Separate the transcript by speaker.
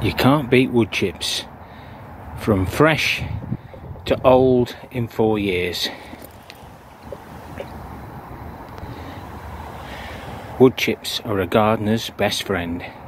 Speaker 1: You can't beat wood chips. From fresh to old in 4 years. Wood chips are a gardener's best friend.